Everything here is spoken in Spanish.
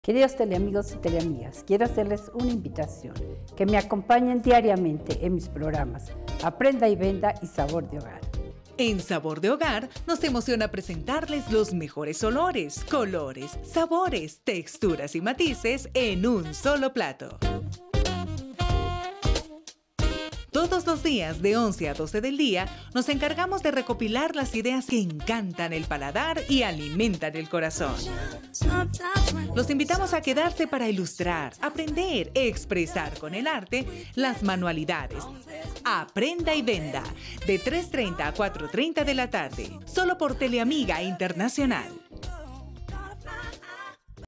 Queridos teleamigos y teleamigas, quiero hacerles una invitación, que me acompañen diariamente en mis programas Aprenda y Venda y Sabor de Hogar. En Sabor de Hogar nos emociona presentarles los mejores olores, colores, sabores, texturas y matices en un solo plato. Todos los días de 11 a 12 del día nos encargamos de recopilar las ideas que encantan el paladar y alimentan el corazón. Los invitamos a quedarse para ilustrar, aprender, expresar con el arte las manualidades. Aprenda y Venda, de 3:30 a 4:30 de la tarde, solo por Teleamiga Internacional.